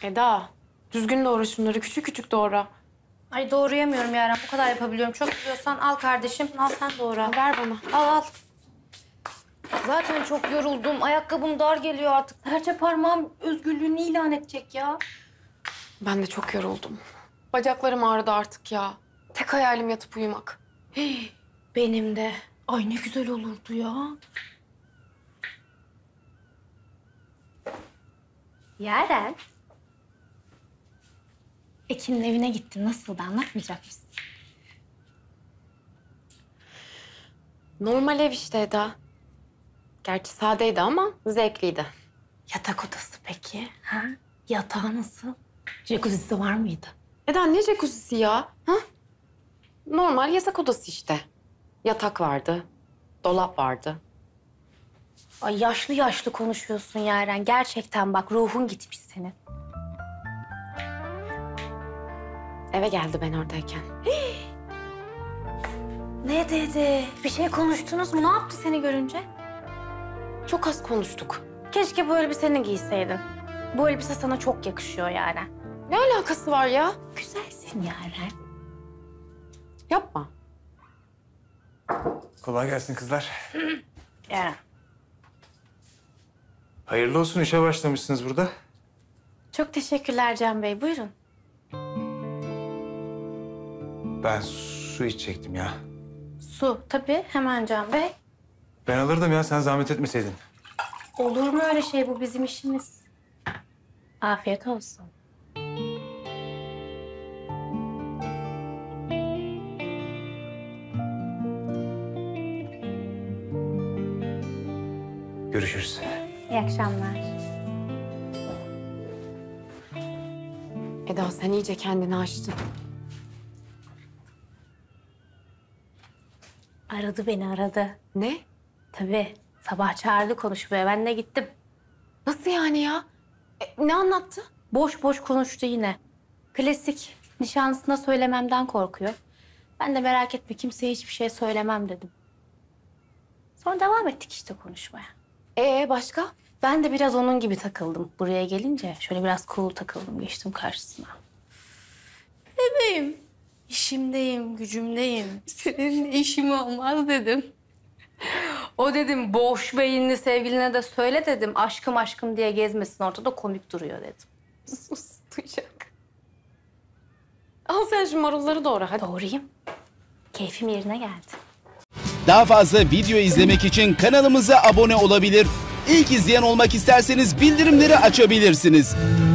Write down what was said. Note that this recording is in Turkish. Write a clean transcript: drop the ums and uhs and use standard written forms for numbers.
Eda, düzgün doğra şunları, küçük küçük doğra. Ay doğrayamıyorum Yaren. Bu kadar yapabiliyorum. Çok biliyorsan al kardeşim. Al sen doğra. Ver bana. Al. Zaten çok yoruldum. Ayakkabım dar geliyor artık. Serçe parmağım özgürlüğünü ilan edecek ya. Ben de çok yoruldum. Bacaklarım ağrıdı artık ya. Tek hayalim yatıp uyumak. Benim de. Ay ne güzel olurdu ya. Yaren. Ekin'in evine gittin. Nasıldı? Anlatmayacak mısın? Normal ev işte Eda. Gerçi sadeydi ama zevkliydi. Yatak odası peki? Ha? Yatağı nasıl? Jacuzzi'si var mıydı? Eda ne jacuzzi'si ya? Ha? Normal yatak odası işte. Yatak vardı, dolap vardı. Ay yaşlı yaşlı konuşuyorsun Yaren. Gerçekten bak ruhun gitmiş senin. Eve geldi ben oradayken. Ne dedi? Bir şey konuştunuz mu? Ne yaptı seni görünce? Çok az konuştuk. Keşke bu elbiseni giyseydin. Bu elbise sana çok yakışıyor Yaren. Ne alakası var ya? Güzelsin Yaren. Yapma. Kolay gelsin kızlar. Yaren. Hayırlı olsun, işe başlamışsınız burada. Çok teşekkürler Can Bey. Buyurun. Ben su içecektim ya. Su tabii. Hemen Can Bey. Ben alırdım ya, sen zahmet etmeseydin. Olur mu öyle şey? Bu bizim işimiz. Afiyet olsun. Görüşürüz. İyi akşamlar. Eda sen iyice kendini aştın. Aradı beni aradı. Ne? Tabii. Sabah çağırdı konuşmaya. Ben de gittim. Nasıl yani ya? Ne anlattı? Boş boş konuştu yine. Klasik. Nişanlısına söylememden korkuyor. Ben de merak etme kimseye hiçbir şey söylemem dedim. Sonra devam ettik işte konuşmaya. Başka? Ben de biraz onun gibi takıldım. Buraya gelince şöyle biraz cool takıldım. Geçtim karşısına. Bebeğim. İşimdeyim, gücümdeyim. Senin işim olmaz dedim. O dedim boş beyinli sevgiline de söyle dedim. Aşkım aşkım diye gezmesin ortada komik duruyor dedim. Sus, duyacak. Al sen şu marulları doğra hadi. Doğrayayım. Keyfim yerine geldi. Daha fazla video izlemek için kanalımıza abone olabilir. İlk izleyen olmak isterseniz bildirimleri açabilirsiniz.